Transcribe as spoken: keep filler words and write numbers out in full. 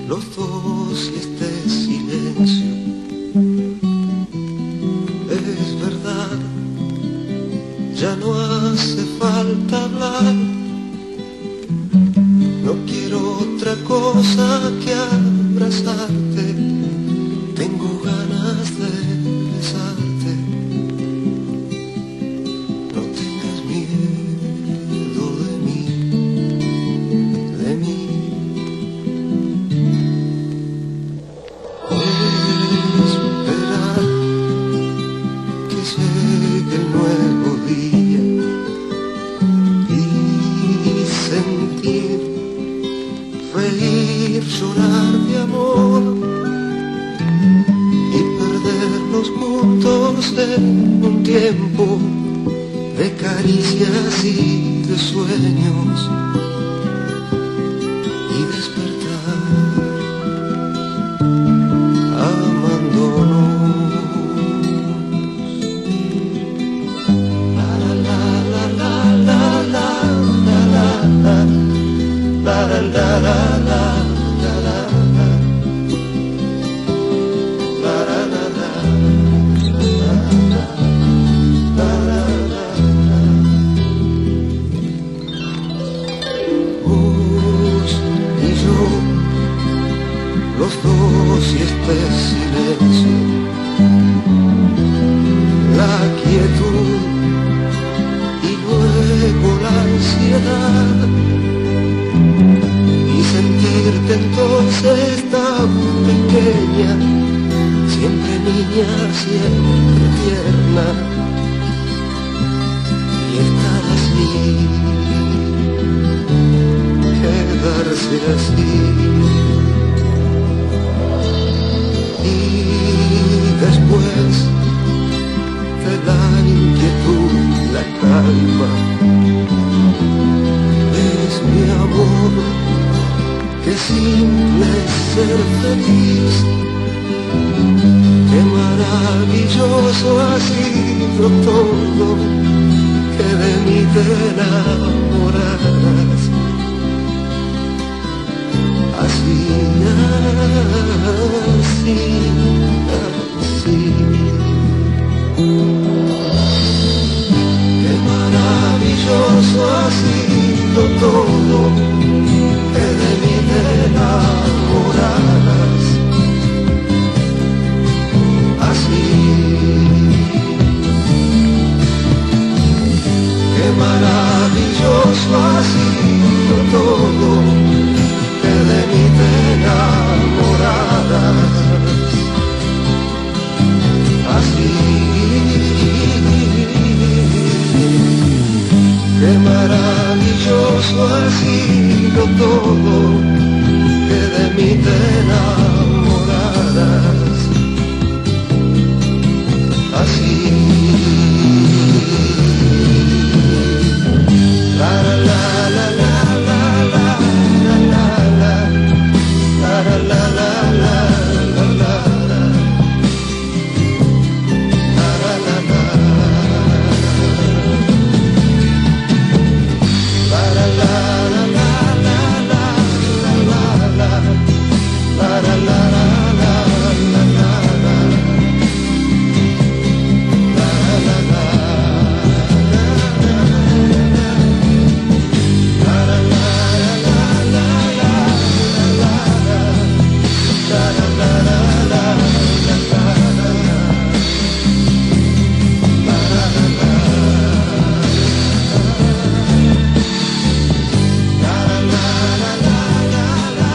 los dos y este silencio. Es verdad, ya no hace falta hablar. No quiero otra cosa que abrazarte. Tengo ganas de besarte. No tengas miedo de mí, de mí. Esperar que llegue el nuevo día y sentir, reír, llorar de amor y perdernos juntos en un tiempo de caricias y de sueños y despertar amándonos. La la la la la la la la la la la la la. Los dos y este silencio, la quietud y luego la ansiedad, y sentirte entonces tan pequeña, siempre niña, siempre tierna, y estar así, quedarse así. Después de la inquietud, la calma, es mi amor, que simple es ser feliz. Qué maravilloso ha sido todo, que de mí te enamorarás. Así, así, así. Qué maravilloso ha sido todo, que de mí te enamorarás. Así. Qué maravilloso ha sido todo, que de mí te enamorarás. Así, qué maravilloso ha sido todo, que de mí te enamorarás.